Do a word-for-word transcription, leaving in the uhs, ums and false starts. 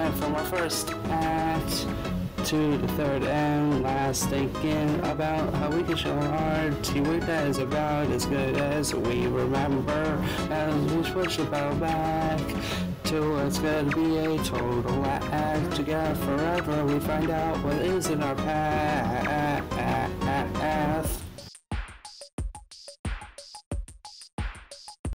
went from our first act to the third and last, thinking about how we can show our teamwork that is about as good as we remember as we switch about back to it's gonna be a total act. Together forever we find out what is in our path.